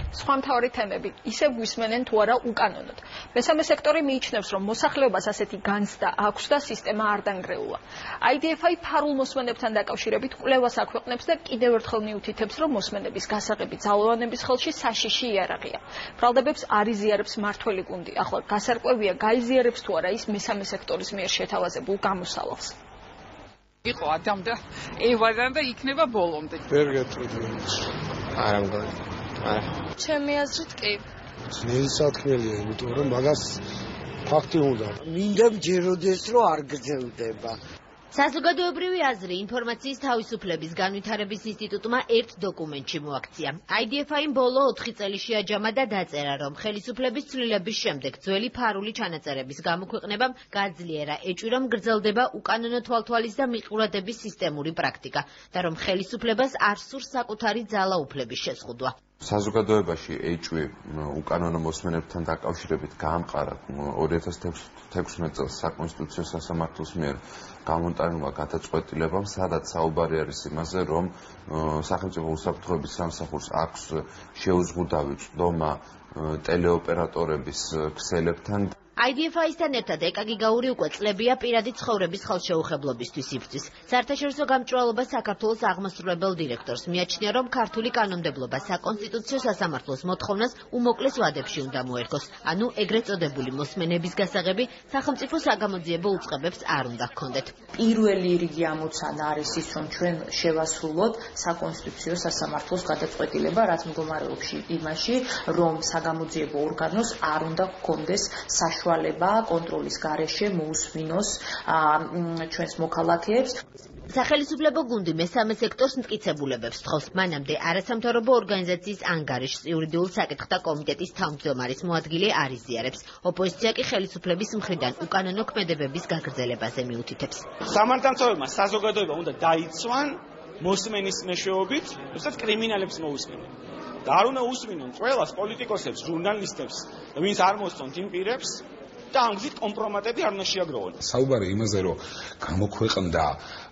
სხვა მთავარი თემები ისევ გვისმენენ თუ არა უკანონოდ. მესამე სექტორი მიიჩნევს, რომ მოსახლეობას ასეთი განცდა აქვს და სისტემა არ დანგრეულა. IDF-i ფარულ მოსმენებთან დაკავშირებით კვლევას აქვეყნებს და კიდევ ერთხელ მიუთითებს, რომ მოსმენების გასაღები ძალოვანების ხელში საშიში იარაღია. ბრალდებებს არ იზიარებს მართველი გუნდი. ახლა გასარკვევია გაიზიარებს თუ არა ის მესამე სექტორის მიერ შეთავაზებულ გამოსავალს. იყო ადამდა ევაზან და იქნება ბოლომდე. ვერ გეტყვი. არა მგონი. არა. ჩემი აზრით კი. ნეისათქმელია, იმიტომ რომ მაგას ფაქტი უნდა. მინდა მჯეროდეს რომ არ გრძელდება. საზოგადოებრივი აზრი ინფორმაციის თავისუფლების განვითარების ინსტიტუტმა ერთ დოკუმენტში მოაქცია. IDF-ი ბოლო 4 წელი შეაჯამა და დაწერა, რომ ხელისუფლების ცვლილების შემდეგ ძველი ფარული ჩანაწერების გამოქვეყნებამ გაძლიერა ეჭვი, რომ გრძელდება უკანონო თვალთვალის და მიყურადების სისტემური პრაქტიკა და რომ ხელისუფლებას არ სურს საკუთარი ძალაუფლების შეზღუდვა. საზოგადოებაში ეჭვი უკანონო მოსმენებთან დაკავშირებით გაამყარა 2016 წელს საკონსტიტუციო სასამართლოს მიერ გამონტანილმა გადაწყვეტილებამ, სადაც საუბარი არის იმაზე, რომ სახელმწიფო უსაფრთხოების სამსახურს აქვს შეუზღუდავი წვდომა ტელეოპერატორების ქსელებთან. IDF-ისთან ერთად ეკაგი გაური უკვე წლებია პირადი ცხოვრების ხელშეუხებლობისთვის იბრძვის. საერთაშორისო გამჭვირვალობა საქართველოს აღმასრულებელ დირექტორს მიაჩნია, რომ ქართული კანონმდებლობა საკონსტიტუციო სასამართლოს მოთხოვნას უმოკლეს ვადებში უნდა მოერგოს, ანუ ეგრეთ წოდებული მოსმენების გასაღები სახელმწიფო საგამოძიებო უწყებებს არ უნდა ჰქონდეთ. პირველი რიგი ამოცანა არის ის, რომ ჩვენ შევასრულოთ საკონსტიტუციო სასამართლოს გადაწყვეტილება, რაც მდგომარეობს იმაში, რომ საგამოძიებო ორგანოს არ უნდა ჰქონდეს საშუალება კონტროლის გარეშე მოусმინოს ჩვენს მოქალაქეებს. სახელისუფლებო გუნდი მესამე სექტორს მტკიცებულებებს თხოვს. მანამდე არასამთავრობო ორგანიზაციის ანგარიშს იურიდიულ საკითხთა კომიტეტის თავმჯდომარის მოადგილე არ იზიარებს. ოპოზიცია კი ხელისუფლების მხრიდან უკანონო ქმედებების გაგრძელებაზე მიუთითებს. სამართალმცავებმა საზოგადოება უნდა დაიცვან მოსმენის მეშვეობით, როდესაც კრიმინალებს მოусმენენ. და არ უნდა უსმინონ ყველას პოლიტიკოსებს, ჟურნალისტებს, ვინც არ მოსწონთ იმ პირებს და ამ გზით კომპრომატები არ უნდა შეაგროვონ. საუბარი იმაზე, რომ გამოქვეყნდა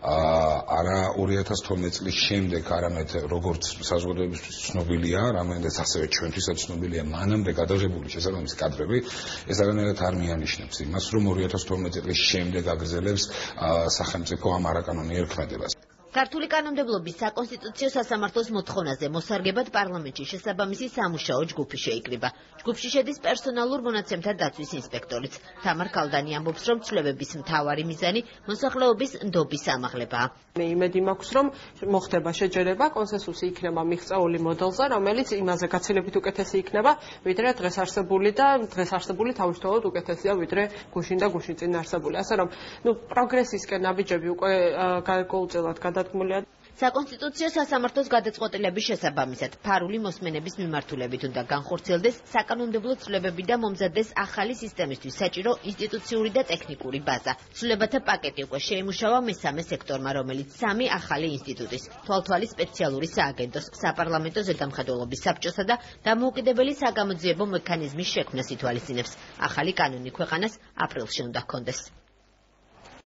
არა 2012 წლის შემდეგ, არამედ როგორც საზოგადოებისთვის ცნობილია, რამდენადაც ასევე ჩვენთვისაც ცნობილია, მანამდე გადაღებული შესაბამისი კადრები, ეს არანაირად არ მიანიშნებს იმას, რომ 2012 წლის შემდეგ აგრძელებს სახელმწიფო ამ არაკანონიერ ქმედებას. ქართული კანონმდებლობის საკონსტიტუციო სასამართლოს მოთხოვნაზე მოსარგებად პარლამენტში შესაბამისი სამუშაო ჯგუფი შეიკრიბა. ჯგუფში შედის პერსონალურ მონაცემთა დაცვის ინსპექტორიც. თამარ კალდანი ამბობს, რომ ცვლილებების მთავარი მიზანი მოსახლეობის ნდობის ამაღლებაა. მე იმედი მაქვს, რომ მოხდება შეჯერება, კონსენსუსი იქნება მიღწეული მოდელზე, რომელიც იმაზე გაცილებით უკეთესი იქნება, ვიდრე დღეს არსებული და დღეს არსებული თავისთავად უკეთესია, ვიდრე გუშინ და გუშინ წინ არსებული. ასე რომ, პროგრესისკენ ნაბიჯები უკვე გარკვეულწილად გადადგმულია. საკონსტიტუციო სასამართლოს გადაწყვეტილების შესაბამისად ფარული მოსმენების მიმართულებით უნდა განხორციელდეს საკანონმდებლო ცვლილებები და მომზადდეს ახალი სისტემისთვის საჭირო ინსტიტუციური და ტექნიკური ბაზა. ცვლილებათა პაკეტი უკვე შეიმუშავა მესამე სექტორმა, რომელიც 3 ახალი ინსტიტუტის, თვალთვალის სპეციალური სააგენტოს, საპარლამენტო ზედამხედველობის საბჭოსა და დამოუკიდებელი საგამოძიებო მექანიზმის შექმნას ითვალისწინებს. ახალი კანონი ქვეყანას აპრილში უნდა ჰქონდეს.